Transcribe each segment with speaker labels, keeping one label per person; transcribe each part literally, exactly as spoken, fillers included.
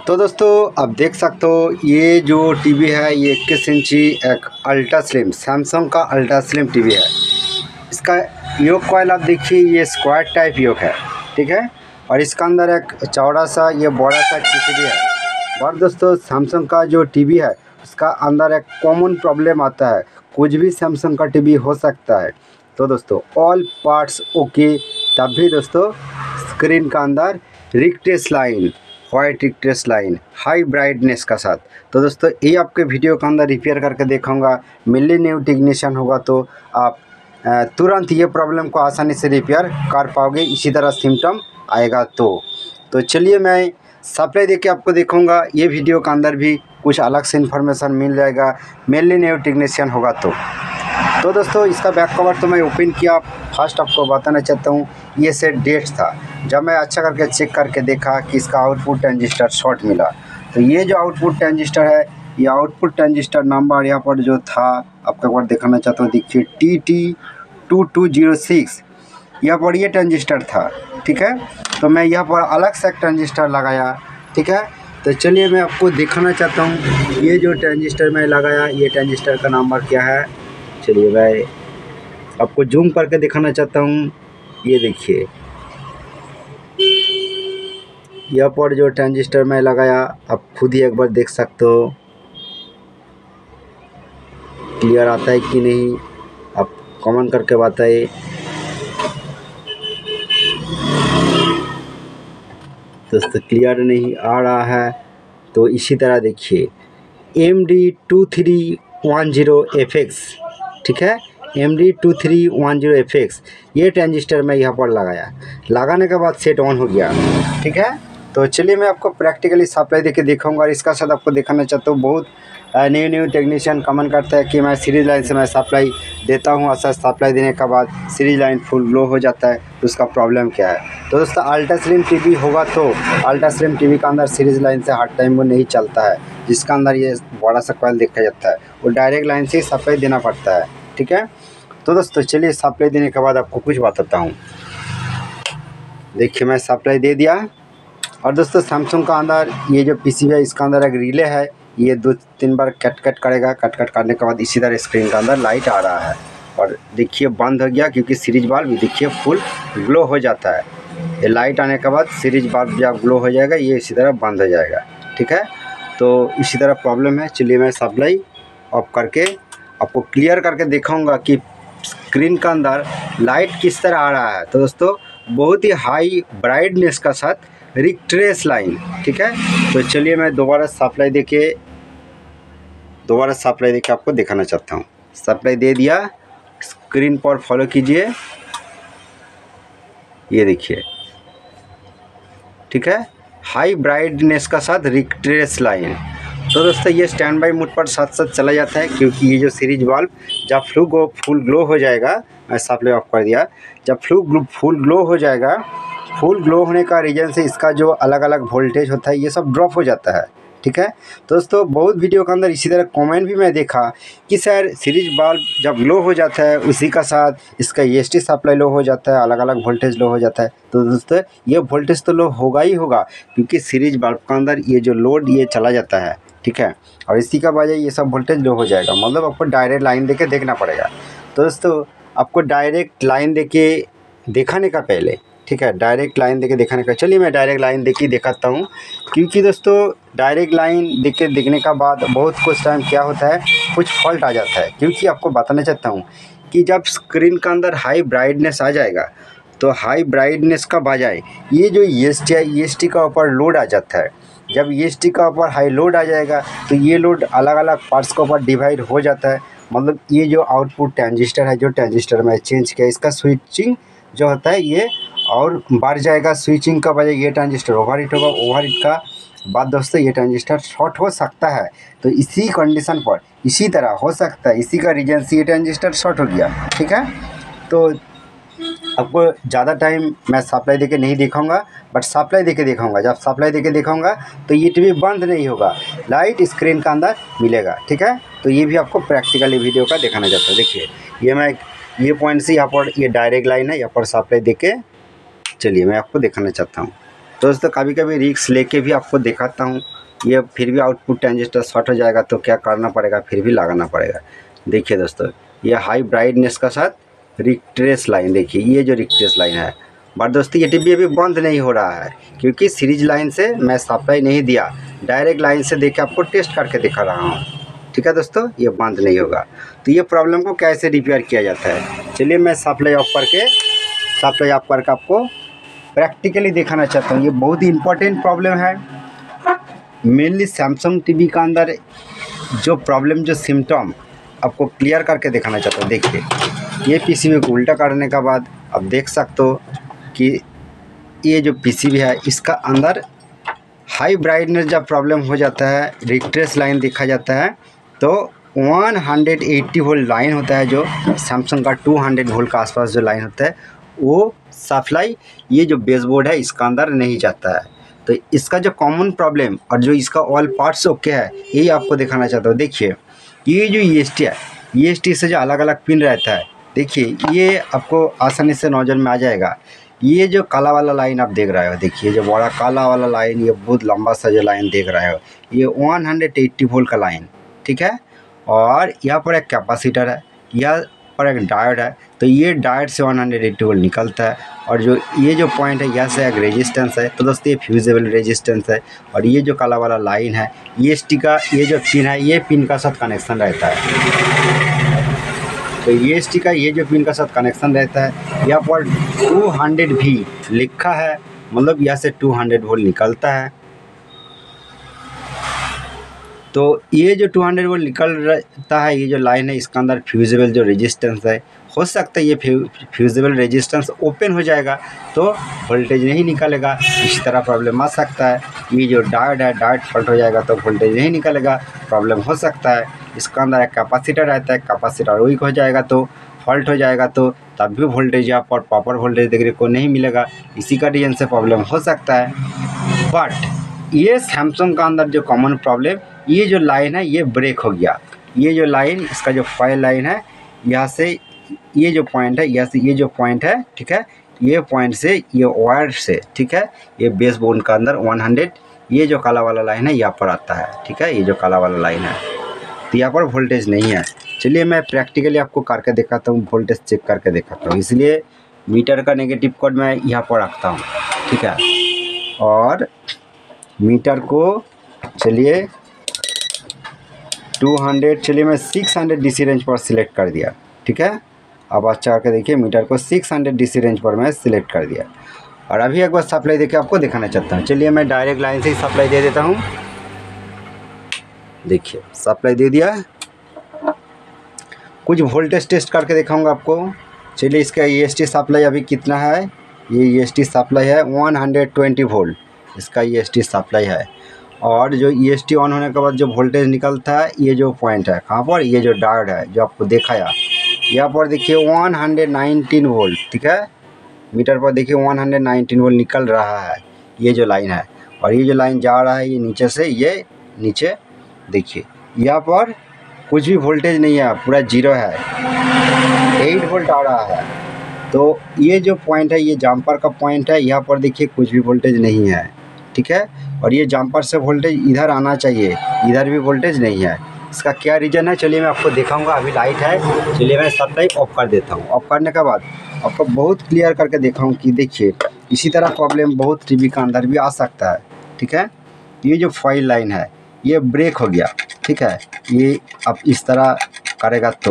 Speaker 1: तो दोस्तों आप देख सकते हो ये जो टीवी है ये इक्कीस इंची एक अल्ट्रा स्लिम सैमसंग का अल्ट्रा स्लिम टीवी है। इसका योक कॉइल आप देखिए ये स्क्वायर टाइप योक है, ठीक है। और इसका अंदर एक चौड़ा सा ये बड़ा सा टीवी है। और दोस्तों सैमसंग का जो टीवी है उसका अंदर एक कॉमन प्रॉब्लम आता है, कुछ भी सैमसंग का टीवी हो सकता है। तो दोस्तों ऑल पार्ट्स ओके, तब भी दोस्तों स्क्रीन का अंदर रिक्टेस लाइन वाइट रिक्टेस लाइन हाई ब्राइटनेस का साथ। तो दोस्तों ये आपके वीडियो के अंदर रिपेयर करके दिखाऊंगा। मिलने न्यू टेक्नीशियन होगा तो आप तुरंत ये प्रॉब्लम को आसानी से रिपेयर कर पाओगे। इसी तरह सिम्टम आएगा तो तो चलिए मैं सप्लाई देके आपको दिखाऊंगा। ये वीडियो के अंदर भी कुछ अलग से इन्फॉर्मेशन मिल जाएगा, मेनली न्यू टेक्नीशियन होगा तो तो दोस्तों इसका बैक कवर तो मैं ओपन किया। फर्स्ट आपको बताना चाहता हूँ ये सेट डेट था। जब मैं अच्छा करके चेक करके देखा कि इसका आउटपुट ट्रांजिस्टर शॉर्ट मिला, तो ये जो आउटपुट ट्रांजिस्टर है ये आउटपुट ट्रांजिस्टर नंबर यहाँ पर जो था आपको एक बार दिखाना चाहता हूँ। देखिए T T two two zero six यहाँ पर ये ट्रांजिस्टर था, ठीक है। तो मैं यहाँ पर अलग से एक ट्रांजिस्टर लगाया, ठीक है। तो चलिए मैं आपको दिखाना चाहता हूँ ये जो ट्रांजिस्टर मैं लगाया ये ट्रांजिस्टर का नंबर क्या है। चलिए मैं आपको जूम करके दिखाना चाहता हूँ। ये देखिए यहाँ पर जो ट्रांजिस्टर मैं लगाया आप खुद ही एक बार देख सकते हो, क्लियर आता है कि नहीं आप कमेंट करके बताइए। दोस्तों क्लियर नहीं आ रहा है तो इसी तरह देखिए M D two three one zero F X, ठीक है। M D two three one zero F X ये ट्रांजिस्टर मैं यहाँ पर लगाया, लगाने के बाद सेट ऑन हो गया, ठीक है। तो चलिए मैं आपको प्रैक्टिकली सप्लाई देके दिखाऊंगा। और इसका साथ आपको दिखाना चाहता हूँ बहुत न्यू न्यू टेक्नीशियन कमेंट करता है कि मैं सीरीज लाइन से मैं सप्लाई देता हूँ, अच्छा सप्लाई देने के बाद सीरीज लाइन फुल ग्लो हो जाता है, तो उसका प्रॉब्लम क्या है। तो दोस्तों अल्ट्रा स्लिम टीवी होगा तो अल्ट्रा स्लिम टीवी का अंदर सीरीज लाइन से हर टाइम वो नहीं चलता है, जिसका अंदर ये बड़ा सा कॉइल देखा जाता है वो डायरेक्ट लाइन से ही सप्लाई देना पड़ता है, ठीक है। तो दोस्तों चलिए सप्लाई देने के बाद आपको कुछ बताता हूँ। देखिए मैं सप्लाई दे दिया। और दोस्तों सैमसंग का अंदर ये जो पीसीबी है इसका अंदर एक रिले है, ये दो तीन बार कट कट करेगा। कट कट करने के बाद इसी तरह स्क्रीन का अंदर लाइट आ रहा है और देखिए बंद हो गया क्योंकि सीरीज बल्ब भी देखिए फुल ग्लो हो जाता है। ये लाइट आने के बाद सीरीज बल्ब जब ग्लो हो जाएगा ये इसी तरह बंद हो जाएगा, ठीक है। तो इसी तरह प्रॉब्लम है। चलिए मैं सप्लाई ऑफ करके आपको क्लियर करके दिखाऊँगा कि स्क्रीन का अंदर लाइट किस तरह आ रहा है। तो दोस्तों बहुत ही हाई ब्राइटनेस का साथ रिक्ट्रेस लाइन, ठीक है। तो चलिए मैं दोबारा सप्लाई देके दोबारा सप्लाई देके आपको दिखाना चाहता हूँ। सप्लाई दे दिया, स्क्रीन पर फॉलो कीजिए, ये देखिए, ठीक है, हाई ब्राइटनेस का साथ रिक्ट्रेस लाइन। तो दोस्तों ये स्टैंड बाई मोड पर साथ साथ चला जाता है क्योंकि ये जो सीरीज बल्ब जब फ्लू गो फुल ग्लो हो जाएगा, मैं सप्लाई ऑफ कर दिया, जब फ्लू ग्लो फुल ग्लो हो जाएगा, फुल ग्लो होने का रीज़न से इसका जो अलग अलग वोल्टेज होता है ये सब ड्रॉप हो जाता है, ठीक है। तो दोस्तों बहुत वीडियो के अंदर इसी तरह कमेंट भी मैं देखा कि सर सीरीज बल्ब जब लो हो जाता है उसी का साथ इसका E S T supply low हो जाता है, अलग अलग वोल्टेज लो हो जाता है। तो दोस्तों ये वोल्टेज तो लो होगा ही होगा क्योंकि सीरीज बल्ब के अंदर ये जो लोड ये चला जाता है, ठीक है। और इसी का वजह ये सब वोल्टेज लो हो जाएगा, मतलब आपको डायरेक्ट लाइन देके देखना पड़ेगा। तो दोस्तों आपको डायरेक्ट लाइन देके दिखाने का पहले, ठीक है, डायरेक्ट लाइन देके दिखाने का, चलिए मैं डायरेक्ट लाइन देके दिखाता हूँ। क्योंकि दोस्तों डायरेक्ट लाइन देख के देखने का बाद बहुत कुछ टाइम क्या होता है कुछ फॉल्ट आ जाता है। क्योंकि आपको बताना चाहता हूँ कि जब स्क्रीन का अंदर हाई ब्राइटनेस आ जाएगा तो हाई ब्राइटनेस का बजाय ये जो ई एस टी है ई एस टी का ऊपर लोड आ जाता है। जब ई एस टी का ऊपर हाई लोड आ जाएगा तो ये लोड अलग अलग पार्ट्स के ऊपर डिवाइड हो जाता है। मतलब ये जो आउटपुट ट्रांजिस्टर है, जो ट्रांजिस्टर में चेंज किया, इसका स्विचिंग जो होता है ये और बढ़ जाएगा। स्विचिंग का वजह ये ट्रांजिस्टर ओवर हीट होगा, ओवर हीट का बाद दोस्तों ये ट्रांजिस्टर शॉर्ट हो सकता है। तो इसी कंडीशन पर इसी तरह हो सकता है, इसी का रीजन से ये ट्रांजिस्टर शॉर्ट हो गया, ठीक है। तो आपको ज़्यादा टाइम मैं सप्लाई देके नहीं दिखाऊंगा, बट सप्लाई देके दिखाऊंगा। जब सप्लाई देके दिखाऊंगा तो ये टीवी बंद नहीं होगा, लाइट स्क्रीन का अंदर मिलेगा, ठीक है। तो ये भी आपको प्रैक्टिकली वीडियो का दिखाना चाहता है। देखिए ये मैं ये पॉइंट से यहाँ पर ये डायरेक्ट लाइन है, यहाँ पर सप्लाई देके चलिए मैं आपको दिखाना चाहता हूँ। तो दोस्तों कभी कभी रिस्क लेके भी आपको दिखाता हूँ, ये फिर भी आउटपुट ट्रांजिस्टर शॉर्ट हो जाएगा तो क्या करना पड़ेगा, फिर भी लगाना पड़ेगा। देखिए दोस्तों, ये हाई ब्राइटनेस का साथ रिक्ट्रेस लाइन, देखिए ये जो रिक्ट्रेस लाइन है, बट दोस्तों ये टिब्बी अभी बंद नहीं हो रहा है क्योंकि सीरीज लाइन से मैं सप्लाई नहीं दिया, डायरेक्ट लाइन से देखे आपको टेस्ट करके दिखा रहा हूँ। ठीक है दोस्तों, ये बंद नहीं होगा। तो ये प्रॉब्लम को कैसे रिपेयर किया जाता है, चलिए मैं सप्लाई ऑफ करके सप्लाई ऑफ करके आपको प्रैक्टिकली दिखाना चाहता हूँ। ये बहुत ही इम्पोर्टेंट प्रॉब्लम है, मेनली सैमसंग टीवी का अंदर जो प्रॉब्लम, जो सिम्टम आपको क्लियर करके दिखाना चाहता हूँ। देखिए ये पीसीबी को उल्टा करने के बाद आप देख सकते हो कि ये जो पीसीबी है इसका अंदर हाई ब्राइटनेस जब प्रॉब्लम हो जाता है, रिक्ट्रेस लाइन देखा जाता है, तो एक सौ अस्सी वोल्ट लाइन होता है जो सैमसंग का दो सौ वोल्ट का आसपास जो लाइन होता है, वो सप्लाई ये जो बेसबोर्ड है इसका अंदर नहीं जाता है। तो इसका जो कॉमन प्रॉब्लम और जो इसका ऑल पार्ट्स ओके है, यही आपको दिखाना चाहता हूँ। देखिए ये जो ई एस टी है, ई एस टी से जो अलग अलग पिन रहता है, देखिए ये आपको आसानी से नज़र में आ जाएगा। ये जो काला वाला लाइन आप देख रहे हो, देखिए जो बड़ा काला वाला लाइन, ये बहुत लंबा सा जो लाइन देख रहे हो, ये एक सौ अस्सी वोल्ट का लाइन, ठीक है। और यहाँ पर एक कैपेसिटर है, यहाँ पर एक डायोड है, तो ये डायोड से एक सौ अस्सी वोल्ट निकलता है। और जो ये जो पॉइंट है यहाँ से एक रेजिस्टेंस है, तो दोस्तों ये फ्यूजेबल रेजिस्टेंस है। और ये जो काला वाला लाइन है, ई एस टी का ये जो पिन है, ये पिन का साथ कनेक्शन रहता है। तो ई एस टी का ये जो पिन का साथ कनेक्शन रहता है, यहाँ पर दो सौ भी लिखा है, मतलब यहाँ से दो सौ वोल्ट निकलता है। तो ये जो दो सौ वोल्ट निकल रहता है, ये जो लाइन है इसका अंदर फ्यूजेबल जो रेजिस्टेंस है, हो सकता है ये फ्यूजेबल रेजिस्टेंस ओपन हो जाएगा तो वोल्टेज नहीं निकलेगा, इस तरह प्रॉब्लम आ सकता है। ये जो डायोड है, डायोड फॉल्ट हो जाएगा तो वोल्टेज नहीं निकलेगा, प्रॉब्लम हो सकता है। इसका अंदर एक कैपेसिटर रहता है, कैपेसिटर वीक हो जाएगा तो फॉल्ट हो जाएगा, तो तब भी वोल्टेज यहाँ पर प्रॉपर वोल्टेज देखने को नहीं मिलेगा, इसी का रीजन से प्रॉब्लम हो सकता है। बट ये सैमसंग का अंदर जो कॉमन प्रॉब्लम, ये जो लाइन है ये ब्रेक हो गया। ये जो लाइन, इसका जो फाइल लाइन है, यहाँ से ये जो पॉइंट है, यहाँ से ये जो पॉइंट है, ठीक है, ये पॉइंट से ये वायर से, ठीक है, ये बेस बोर्ड का अंदर सौ, ये जो काला वाला लाइन है यहाँ पर आता है, ठीक है, ये जो काला वाला लाइन है, तो यहाँ पर वोल्टेज नहीं है। चलिए मैं प्रैक्टिकली आपको करके दिखाता हूँ, वोल्टेज चेक करके दिखाता हूँ। इसलिए मीटर का नेगेटिव कोड मैं यहाँ पर रखता हूँ, ठीक है, और मीटर को चलिए दो सौ, चलिए मैं छह सौ डीसी रेंज पर सिलेक्ट कर दिया, ठीक है। अब अच्छा करके देखिए, मीटर को छह सौ डीसी रेंज पर मैं सिलेक्ट कर दिया। और अभी एक बार सप्लाई देके आपको दिखाना चाहता हूँ। चलिए मैं डायरेक्ट लाइन से ही सप्लाई दे देता हूँ। देखिए सप्लाई दे दिया, कुछ वोल्टेज टेस्ट करके दिखाऊंगा आपको। चलिए इसका ई एस टी सप्लाई अभी कितना है, ये ई एस टी सप्लाई है एक सौ बीस वोल्ट, इसका ई एस टी सप्लाई है। और जो ई एस टी ऑन होने के बाद जो वोल्टेज निकलता है, ये जो पॉइंट है कहाँ पर, ये जो डायोड है जो आपको दिखाया, यहाँ पर देखिए एक सौ उन्नीस वोल्ट, ठीक है, मीटर पर देखिए एक सौ उन्नीस वोल्ट निकल रहा है, ये जो लाइन है। और ये जो लाइन जा रहा है ये नीचे से, ये नीचे देखिए यहाँ पर कुछ भी वोल्टेज नहीं है, पूरा जीरो है, आठ वोल्ट आ रहा है। तो ये जो पॉइंट है, ये जम्पर का पॉइंट है, यहाँ पर देखिए कुछ भी वोल्टेज नहीं है, ठीक है। और ये जम्पर से वोल्टेज इधर आना चाहिए, इधर भी वोल्टेज नहीं है, इसका क्या रीज़न है चलिए मैं आपको दिखाऊंगा। अभी लाइट है, चलिए मैं सप्लाई ऑफ कर देता हूँ। ऑफ करने के बाद आपको बहुत क्लियर करके दिखाऊँ कि देखिए इसी तरह प्रॉब्लम बहुत टीवी का अंदर भी आ सकता है, ठीक है। ये जो फाइल लाइन है ये ब्रेक हो गया, ठीक है, ये अब इस तरह करेगा तो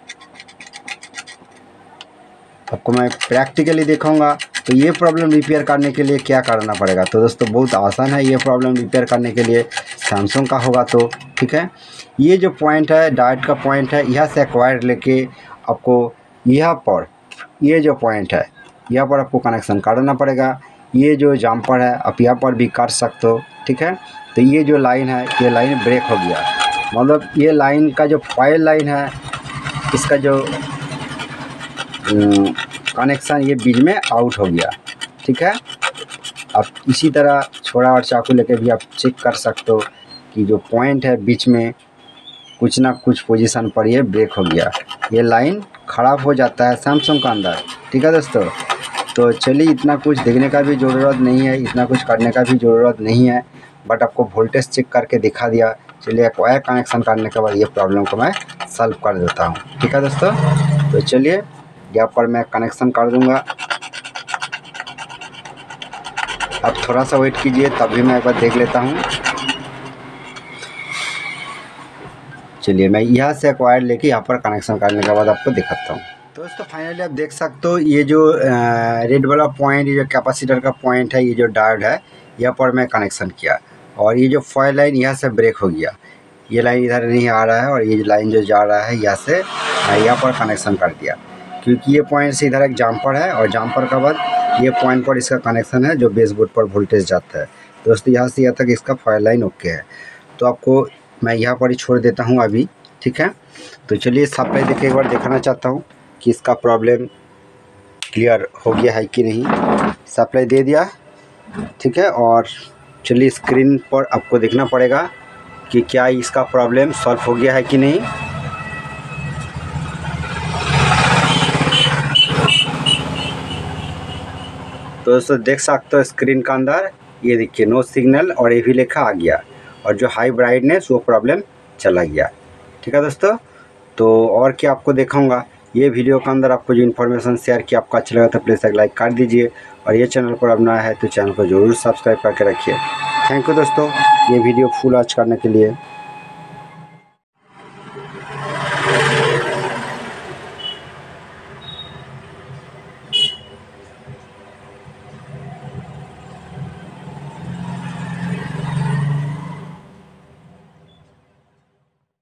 Speaker 1: आपको मैं प्रैक्टिकली दिखाऊंगा। तो ये प्रॉब्लम रिपेयर करने के लिए क्या करना पड़ेगा, तो दोस्तों बहुत आसान है ये प्रॉब्लम रिपेयर करने के लिए, सैमसंग का होगा तो, ठीक है। ये जो पॉइंट है, डायोड का पॉइंट है, यहाँ से एक वायर लेके आपको यहाँ पर, ये जो पॉइंट है यहाँ पर आपको कनेक्शन करना पड़ेगा। ये जो जम्पर है आप यहाँ पर भी कर सकते हो, ठीक है। तो ये जो लाइन है, ये लाइन ब्रेक हो गया, मतलब ये लाइन का जो फाइल लाइन है, इसका जो कनेक्शन ये बीच में आउट हो गया, ठीक है। आप इसी तरह छोड़ा और चाकू लेके भी आप चेक कर सकते हो कि जो पॉइंट है बीच में कुछ ना कुछ पोजीशन पर ये ब्रेक हो गया, ये लाइन ख़राब हो जाता है सैमसंग का अंदर, ठीक है दोस्तों। तो चलिए, इतना कुछ देखने का भी ज़रूरत नहीं है, इतना कुछ करने का भी ज़रूरत नहीं है, बट आपको वोल्टेज चेक करके दिखा दिया। चलिए, एक वायर कनेक्शन करने के बाद ये प्रॉब्लम को मैं सॉल्व कर देता हूँ। ठीक है दोस्तों, तो चलिए यहाँ पर मैं कनेक्शन कर दूँगा। अब थोड़ा सा वेट कीजिए, तभी मैं एक बार देख लेता हूँ। चलिए, मैं यहाँ से एक वायर लेके यहाँ पर कनेक्शन करने के बाद आपको दिखाता हूँ। दोस्तों फाइनली आप देख सकते हो, ये जो रेड वाला पॉइंट, ये जो कैपेसिटर का पॉइंट है, ये जो डायोड है, यहाँ पर मैं कनेक्शन किया और ये जो फॉयल लाइन यहाँ से ब्रेक हो गया। ये लाइन इधर नहीं आ रहा है और ये लाइन जो जा रहा है यहाँ से मैं यहाँ पर कनेक्शन कर दिया, क्योंकि ये पॉइंट से इधर एक जम्पर है और जम्पर के बाद ये पॉइंट पर इसका कनेक्शन है जो बेस बोर्ड पर वोल्टेज जाता है। दोस्तों यहाँ से यहाँ तक इसका फॉयल लाइन ओके है। तो आपको मैं यहाँ पर ही छोड़ देता हूँ अभी। ठीक है, तो चलिए सप्लाई देख एक बार देखना चाहता हूँ कि इसका प्रॉब्लम क्लियर हो गया है कि नहीं। सप्लाई दे दिया, ठीक है, और चलिए स्क्रीन पर आपको देखना पड़ेगा कि क्या इसका प्रॉब्लम सॉल्व हो गया है कि नहीं। तो दोस्तों देख सकते हो स्क्रीन का अंदर ये देखिए नो सिग्नल और ये भी लिखा आ गया, और जो हाई ब्राइटनेस वो प्रॉब्लम चला गया। ठीक है दोस्तों, तो और क्या आपको दिखाऊंगा। ये वीडियो के अंदर आपको जो इन्फॉर्मेशन शेयर किया आपको अच्छा लगा तो प्लीज़ एक लाइक कर दीजिए, और ये चैनल पर अब नया है तो चैनल को ज़रूर सब्सक्राइब करके रखिए। थैंक यू दोस्तों, ये वीडियो फुल वॉच करने के लिए।